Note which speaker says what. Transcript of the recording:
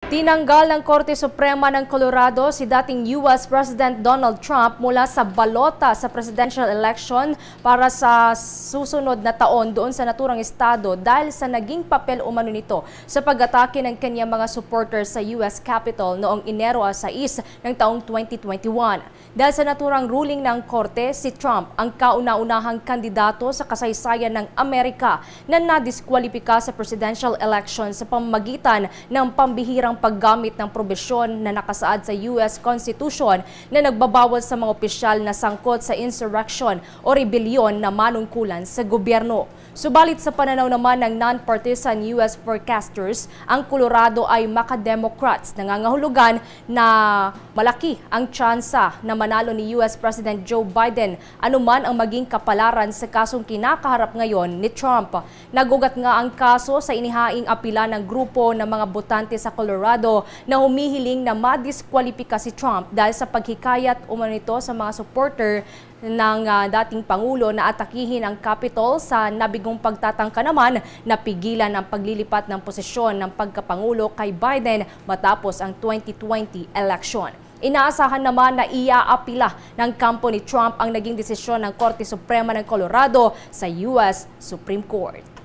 Speaker 1: Tinanggal ng Korte Suprema ng Colorado si dating US President Donald Trump mula sa balota sa presidential election para sa susunod na taon doon sa naturang estado dahil sa naging papel umano nito sa pag-atake ng kanyang mga supporters sa US Capitol noong Enero 6 ng taong 2021. Dahil sa naturang ruling ng Korte, si Trump ang kauna-unahang kandidato sa kasaysayan ng Amerika na nadiskwalipika sa presidential election sa pamamagitan ng pambihirang paggamit ng probisyon na nakasaad sa US Constitution na nagbabawal sa mga opisyal na sangkot sa insurrection o rebellion na manungkulan sa gobyerno. Subalit sa pananaw naman ng non-partisan US forecasters, ang Colorado ay maka-Democrats, nangangahulugan na malaki ang tsansa na manalo ni US President Joe Biden anuman ang maging kapalaran sa kasong kinakaharap ngayon ni Trump. Nagugat nga ang kaso sa inihaing apila ng grupo ng mga botante sa Colorado na humihiling na madiskwalipika si Trump dahil sa paghikayat umano nito sa mga supporter ng dating Pangulo na atakihin ang Capitol sa nabigong pagtatangka naman na pigilan ang paglilipat ng posisyon ng pagkapangulo kay Biden matapos ang 2020 election. Inaasahan naman na iaapila ng kampo ni Trump ang naging desisyon ng Korte Suprema ng Colorado sa US Supreme Court.